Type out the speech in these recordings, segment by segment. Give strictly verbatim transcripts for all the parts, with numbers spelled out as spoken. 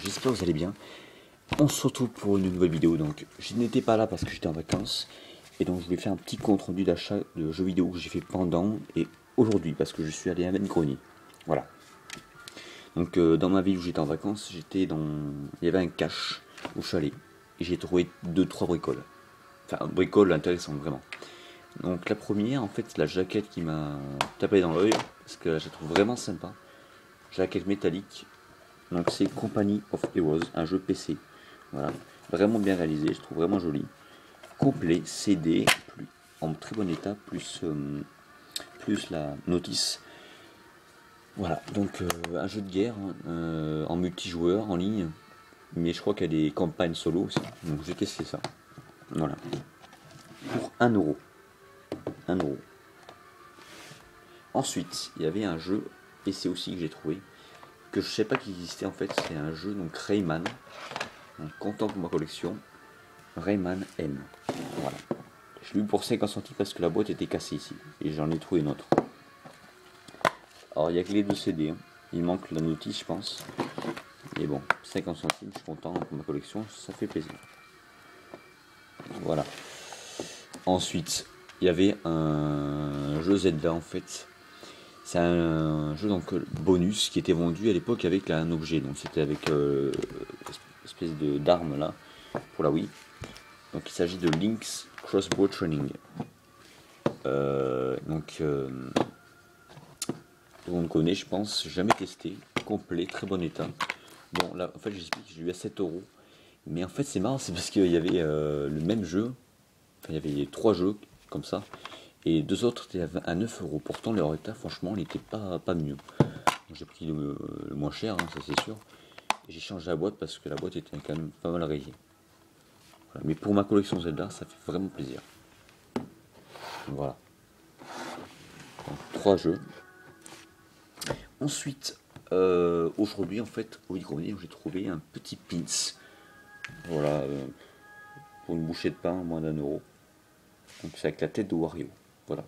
j'espère que vous allez bien. On se retrouve pour une nouvelle vidéo. Donc je n'étais pas là parce que j'étais en vacances. Et donc je voulais faire un petit compte rendu d'achat de jeux vidéo que j'ai fait pendant et aujourd'hui parce que je suis allé à Grenier. Voilà. Donc euh, dans ma ville où j'étais en vacances, j'étais dans. Il y avait un cache où je suis allé. Et j'ai trouvé deux trois bricoles. Enfin bricoles intéressantes vraiment. Donc la première en fait c'est la jaquette qui m'a tapé dans l'œil. Parce que je la trouve vraiment sympa. Jaquette métallique. Donc c'est Company of Heroes, un jeu P C. Voilà, vraiment bien réalisé, je trouve vraiment joli. Complet, C D, plus, en très bon état, plus, euh, plus la notice. Voilà, donc euh, un jeu de guerre hein, euh, en multijoueur, en ligne. Mais je crois qu'il y a des campagnes solo aussi. Donc j'ai testé ça. Voilà. Pour un euro. un euro. Ensuite, il y avait un jeu P C aussi que j'ai trouvé. Que je sais pas qu'il existait en fait, c'est un jeu donc Rayman, donc content pour ma collection, Rayman M. Voilà. Je l'ai eu pour cinquante centimes parce que la boîte était cassée ici et j'en ai trouvé une autre. Alors il n'y a que les deux C D, hein. Il manque la notice je pense, mais bon, cinquante centimes, je suis content pour ma collection, ça fait plaisir. Voilà. Ensuite, il y avait un jeu Zelda en fait. C'est un jeu donc bonus qui était vendu à l'époque avec un objet. Donc c'était avec euh, espèce de d'arme là pour la Wii. Donc il s'agit de Link's Crossbow Training. Euh, donc euh, tout le monde connaît, je pense, jamais testé, complet, très bon état. Bon là en fait j'explique, j'ai eu à sept euros. Mais en fait c'est marrant, c'est parce qu'il y avait euh, le même jeu. Enfin il y avait trois jeux comme ça. Et deux autres étaient à neuf euros. Pourtant, leur état, franchement, il n'était pas, pas mieux. J'ai pris le, le moins cher, hein, ça c'est sûr. Et j'ai changé la boîte parce que la boîte était quand même pas mal rayée. Voilà. Mais pour ma collection Zelda, ça fait vraiment plaisir. Voilà. Donc, trois jeux. Ensuite, euh, aujourd'hui, en fait, au Grenier, j'ai trouvé un petit pins. Voilà. Euh, pour une bouchée de pain, moins d'un euro. Donc, c'est avec la tête de Wario. Voilà.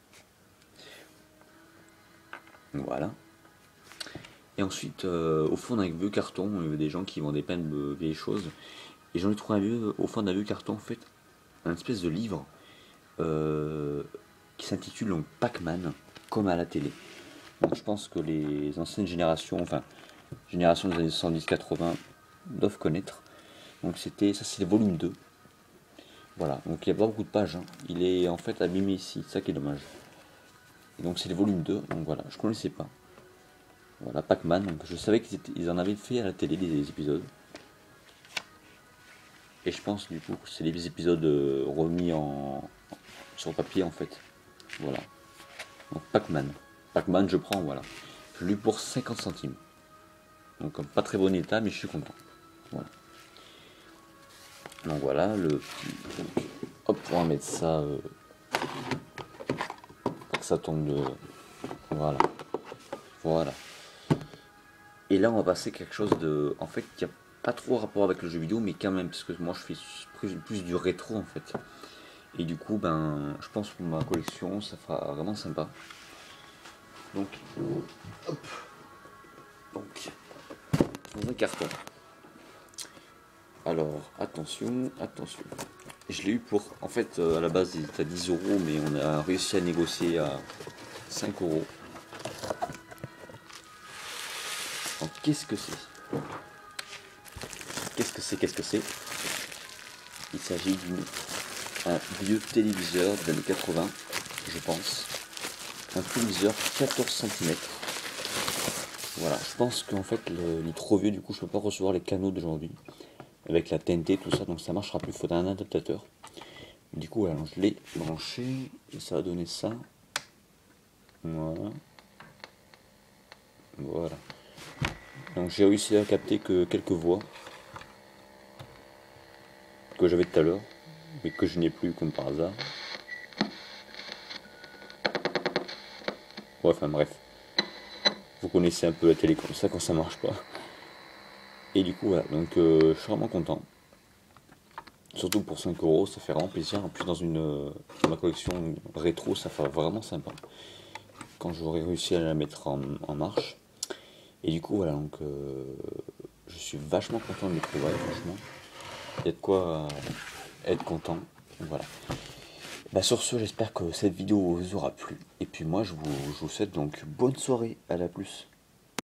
Voilà. Et ensuite, euh, au fond d'un vieux carton, il y avait des gens qui vendaient plein de vieilles choses. Et j'en ai trouvé un vieux, au fond d'un vieux carton, en fait, un espèce de livre euh, qui s'intitule donc Pac-Man, comme à la télé. Donc je pense que les anciennes générations, enfin, génération des années soixante-dix quatre-vingts, doivent connaître. Donc c'était, ça c'est le volume deux. Voilà, donc il n'y a pas beaucoup de pages. Hein. Il est en fait abîmé ici, c'est ça qui est dommage. Et donc c'est le volume deux, donc voilà, je connaissais pas. Voilà, Pac-Man, donc je savais qu'ils ils en avaient fait à la télé des épisodes. Et je pense du coup que c'est les épisodes euh, remis en sur papier en fait. Voilà. Donc Pac-Man. Pac-Man je prends, voilà. Je l'ai eu pour cinquante centimes. Donc comme pas très bon état, mais je suis content. Voilà. Donc voilà, le petit. Donc, hop, on va mettre ça. Euh, pour que ça tombe de. Voilà. Voilà. Et là, on va passer quelque chose de. En fait, qui a pas trop rapport avec le jeu vidéo, mais quand même, parce que moi je fais plus, plus du rétro en fait. Et du coup, ben, je pense que pour ma collection, ça fera vraiment sympa. Donc, hop. Donc, dans un carton. Alors, attention, attention. Je l'ai eu pour. En fait, euh, à la base, il était à dix euros, mais on a réussi à négocier à cinq euros. Donc, qu'est-ce que c'est? Qu'est-ce que c'est Qu'est-ce que c'est Il s'agit d'un vieux téléviseur des années quatre-vingts, je pense. Un téléviseur quatorze centimètres. Voilà, je pense qu'en fait, le, il est trop vieux, du coup, je peux pas recevoir les canaux d'aujourd'hui. Avec la T N T, tout ça, donc ça marchera plus. Il faudra un adaptateur. Du coup, alors, je l'ai branché et ça va donner ça. Voilà. Voilà. Donc j'ai réussi à capter que quelques voix que j'avais tout à l'heure, mais que je n'ai plus comme par hasard. Ouais, enfin bref. Vous connaissez un peu la télé comme ça quand ça marche pas. Et du coup, voilà. Donc euh, je suis vraiment content. Surtout pour cinq euros, ça fait vraiment plaisir. En plus, dans une euh, ma collection rétro, ça fait vraiment sympa. Quand j'aurai réussi à la mettre en, en marche. Et du coup, voilà. Donc euh, je suis vachement content de les trouver, franchement. Il y a de quoi euh, être content. Donc voilà. Bah sur ce, j'espère que cette vidéo vous aura plu. Et puis moi, je vous, je vous souhaite donc bonne soirée. À la plus.